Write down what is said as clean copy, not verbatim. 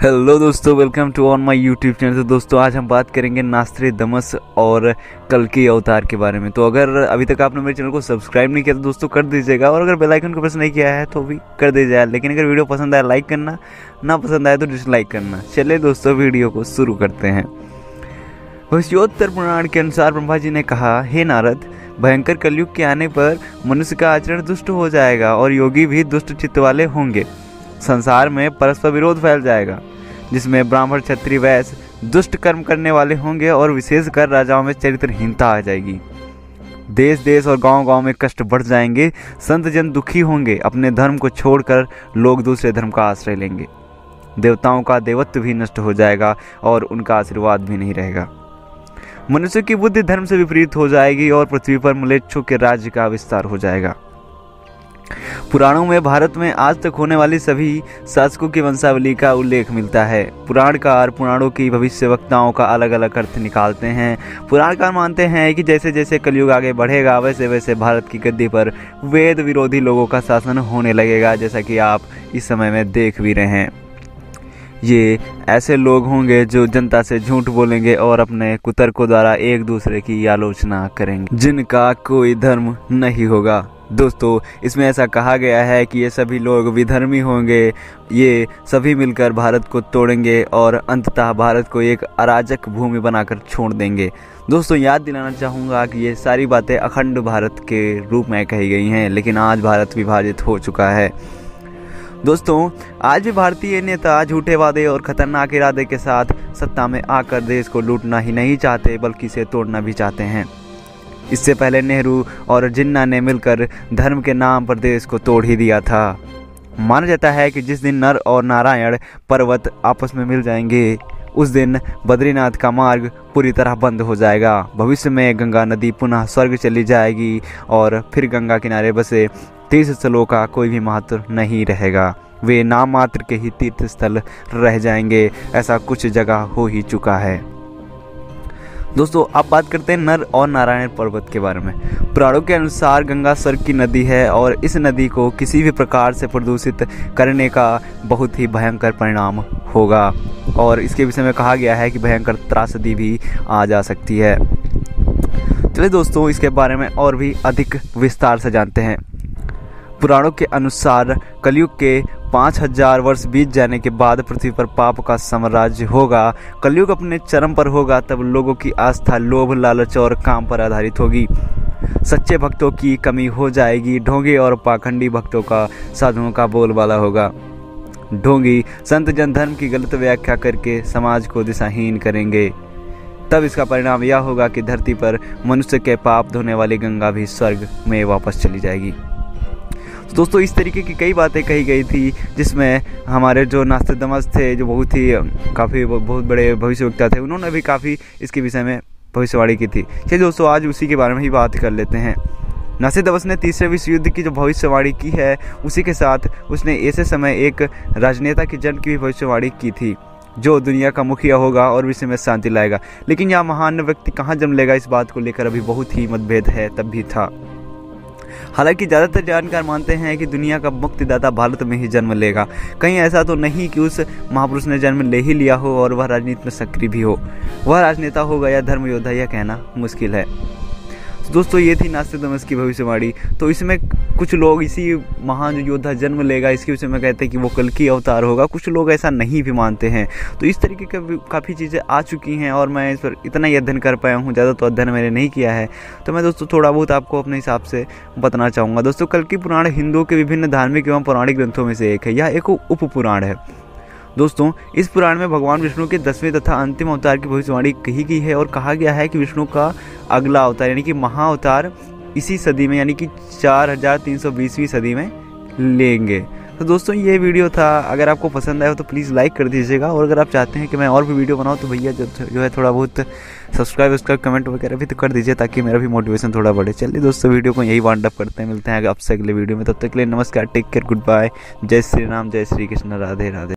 Hello दोस्तों, welcome to on my YouTube channel. तो दोस्तों आज हम बात करेंगे नास्त्रेदमस और कल्कि अवतार के बारे में। तो अगर अभी तक आपने मेरे चैनल को सब्सक्राइब नहीं किया तो दोस्तों कर दीजिएगा, और अगर बेल आइकन को प्रेस नहीं किया है तो भी कर दीजिएगा। लेकिन अगर वीडियो पसंद आया लाइक करना, ना पसंद आया तो डिसलाइक करना। चलिए दोस्तों वीडियो को शुरू करते हैं। भविष्योत्तर पुराण के अनुसार ब्रह्मा जी ने कहा, हे नारद, भयंकर कलयुग के आने पर मनुष्य का आचरण दुष्ट हो जाएगा और योगी भी दुष्ट चित्त वाले होंगे। संसार में परस्पर विरोध फैल जाएगा, जिसमें ब्राह्मण, क्षत्रिय, वैश्य दुष्ट कर्म करने वाले होंगे और विशेषकर राजाओं में चरित्रहीनता आ जाएगी। देश देश और गांव गांव में कष्ट बढ़ जाएंगे। संत जन दुखी होंगे। अपने धर्म को छोड़कर लोग दूसरे धर्म का आश्रय लेंगे। देवताओं का देवत्व भी नष्ट हो जाएगा और उनका आशीर्वाद भी नहीं रहेगा। मनुष्य की बुद्धि धर्म से विपरीत हो जाएगी और पृथ्वी पर म्लेच्छों के राज्य का विस्तार हो जाएगा। पुराणों में भारत में आज तक होने वाली सभी शासकों की वंशावली का उल्लेख मिलता है। पुराणकार पुराणों की भविष्यवक्ताओं का अलग अलग अर्थ निकालते हैं। पुराणकार मानते हैं कि जैसे जैसे कलयुग आगे बढ़ेगा वैसे वैसे भारत की गद्दी पर वेद विरोधी लोगों का शासन होने लगेगा, जैसा कि आप इस समय में देख भी रहे हैं। ये ऐसे लोग होंगे जो जनता से झूठ बोलेंगे और अपने कुतर्कों द्वारा एक दूसरे की आलोचना करेंगे, जिनका कोई धर्म नहीं होगा। दोस्तों इसमें ऐसा कहा गया है कि ये सभी लोग विधर्मी होंगे। ये सभी मिलकर भारत को तोड़ेंगे और अंततः भारत को एक अराजक भूमि बनाकर छोड़ देंगे। दोस्तों याद दिलाना चाहूँगा कि ये सारी बातें अखंड भारत के रूप में कही गई हैं, लेकिन आज भारत विभाजित हो चुका है। दोस्तों आज भी भारतीय नेता झूठे वादे और खतरनाक इरादे के साथ सत्ता में आकर देश को लूटना ही नहीं चाहते, बल्कि इसे तोड़ना भी चाहते हैं। इससे पहले नेहरू और जिन्ना ने मिलकर धर्म के नाम पर देश को तोड़ ही दिया था। माना जाता है कि जिस दिन नर और नारायण पर्वत आपस में मिल जाएंगे, उस दिन बद्रीनाथ का मार्ग पूरी तरह बंद हो जाएगा। भविष्य में गंगा नदी पुनः स्वर्ग चली जाएगी और फिर गंगा किनारे बसे तीर्थ स्थलों का कोई भी महत्व नहीं रहेगा। वे नाम मात्र के ही तीर्थ स्थल रह जाएंगे। ऐसा कुछ जगह हो ही चुका है। दोस्तों अब बात करते हैं नर और नारायण पर्वत के बारे में। पुराणों के अनुसार गंगा स्वर्ग की नदी है और इस नदी को किसी भी प्रकार से प्रदूषित करने का बहुत ही भयंकर परिणाम होगा, और इसके विषय में कहा गया है कि भयंकर त्रासदी भी आ जा सकती है। चलिए दोस्तों इसके बारे में और भी अधिक विस्तार से जानते हैं। पुराणों के अनुसार कलयुग के 5000 वर्ष बीत जाने के बाद पृथ्वी पर पाप का साम्राज्य होगा। कलयुग अपने चरम पर होगा, तब लोगों की आस्था लोभ, लालच और काम पर आधारित होगी। सच्चे भक्तों की कमी हो जाएगी। ढोंगी और पाखंडी भक्तों का साधुओं का बोलबाला होगा। ढोंगी संत जन धर्म की गलत व्याख्या करके समाज को दिशाहीन करेंगे। तब इसका परिणाम यह होगा कि धरती पर मनुष्य के पाप धोने वाली गंगा भी स्वर्ग में वापस चली जाएगी। दोस्तों इस तरीके की कई बातें कही गई थी, जिसमें हमारे जो नास्त्रेदमस थे, जो बहुत बड़े भविष्यवक्ता थे, उन्होंने भी काफ़ी इसके विषय में भविष्यवाणी की थी। चलिए दोस्तों आज उसी के बारे में ही बात कर लेते हैं। नास्त्रेदमस ने तीसरे विश्व युद्ध की जो भविष्यवाणी की है, उसी के साथ उसने ऐसे समय एक राजनेता के जन्म की भी भविष्यवाणी की थी, जो दुनिया का मुखिया होगा और विश्व में शांति लाएगा। लेकिन यह महान व्यक्ति कहाँ जन्म लेगा, इस बात को लेकर अभी बहुत ही मतभेद है, तब भी था। हालांकि ज़्यादातर जानकार मानते हैं कि दुनिया का मुक्तिदाता भारत में ही जन्म लेगा। कहीं ऐसा तो नहीं कि उस महापुरुष ने जन्म ले ही लिया हो और वह राजनीति में सक्रिय भी हो। वह राजनेता होगा या धर्म योद्धा, यह कहना मुश्किल है। तो दोस्तों ये थी नास्त्रेदमस की भविष्यवाणी। तो इसमें कुछ लोग इसी महान जो योद्धा जन्म लेगा इसके विषय में कहते हैं कि वो कल्कि अवतार होगा। कुछ लोग ऐसा नहीं भी मानते हैं। तो इस तरीके की काफ़ी चीज़ें आ चुकी हैं और मैं इस पर इतना ही अध्ययन कर पाया हूँ, ज़्यादा तो अध्ययन मैंने नहीं किया है। तो मैं दोस्तों थोड़ा बहुत आपको अपने हिसाब से बताना चाहूँगा। दोस्तों कल्कि पुराण हिंदुओं के विभिन्न धार्मिक एवं पौराणिक ग्रंथों में से एक है। यह एक उप पुराण है। दोस्तों इस पुराण में भगवान विष्णु के 10वें तथा अंतिम अवतार की भविष्यवाणी कही गई है और कहा गया है कि विष्णु का अगला अवतार यानी कि महाअवतार इसी सदी में यानी कि 4320वीं सदी में लेंगे। तो दोस्तों ये वीडियो था। अगर आपको पसंद आया हो तो प्लीज़ लाइक कर दीजिएगा, और अगर आप चाहते हैं कि मैं और भी वीडियो बनाऊँ तो भैया जो है थोड़ा बहुत सब्सक्राइब कमेंट वगैरह भी तो कर दीजिए, ताकि मेरा भी मोटिवेशन थोड़ा बढ़े। चलिए दोस्तों वीडियो को यही वाइंड अप करते हैं। मिलते हैं आपसे अगले वीडियो में। तब तक के लिए नमस्कार, टेक केयर, गुड बाय, जय श्री राम, जय श्री कृष्ण, राधे राधे।